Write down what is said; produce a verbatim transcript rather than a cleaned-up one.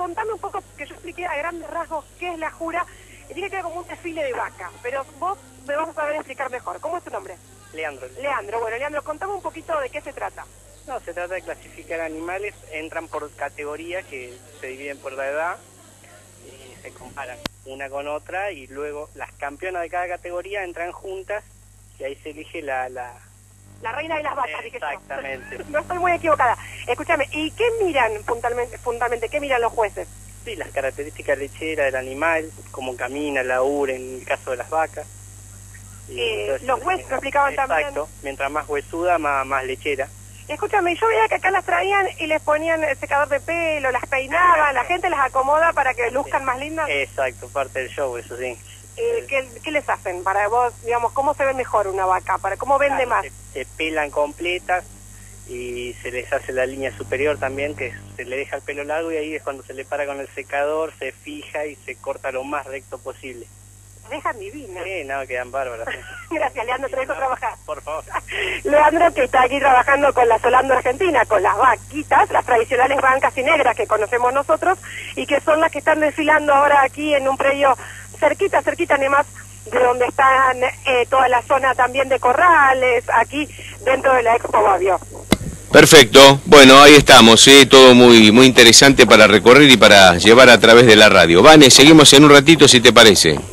contame un poco, que yo expliqué a grandes rasgos qué es la jura, y dije que era como un desfile de vaca, pero vos me vas a saber explicar mejor. ¿Cómo es tu nombre? Leandro. Leandro, bueno, Leandro, contame un poquito de qué se trata. No, se trata de clasificar animales, entran por categoría, que se dividen por la edad, y se comparan una con otra, y luego las campeonas de cada categoría entran juntas, y ahí se elige la... la... La reina de las vacas, dije yo. Exactamente. No estoy muy equivocada. Escúchame, ¿y qué miran fundamentalmente, fundamentalmente, qué miran los jueces? Sí, las características lecheras del animal, cómo camina, la ura en el caso de las vacas. Y Eh, entonces, los huesos lo explicaban exacto, también. Exacto, mientras más huesuda, más, más lechera. Escúchame, yo veía que acá las traían y les ponían el secador de pelo, las peinaban, la gente las acomoda para que luzcan más lindas. Exacto, parte del show, eso sí. Eh, ¿qué, ¿Qué les hacen para vos, digamos, cómo se ve mejor una vaca? Para ¿Cómo vende Claro, más? Se, se pelan completas y se les hace la línea superior también, que se le deja el pelo largo, y ahí es cuando se le para con el secador, se fija y se corta lo más recto posible. Dejan divina. Sí, no, quedan bárbaras. Sí. Gracias, Leandro, te dejo no, trabajar. Por favor. Leandro, que está aquí trabajando con la Solando Argentina, con las vaquitas, las tradicionales blancas y negras que conocemos nosotros, y que son las que están desfilando ahora aquí en un predio cerquita, cerquita además de donde están eh, toda la zona también de corrales, aquí dentro de la Expo Babio. Perfecto, bueno, ahí estamos, ¿eh? Todo muy, muy interesante para recorrer y para llevar a través de la radio. Vane, seguimos en un ratito si te parece.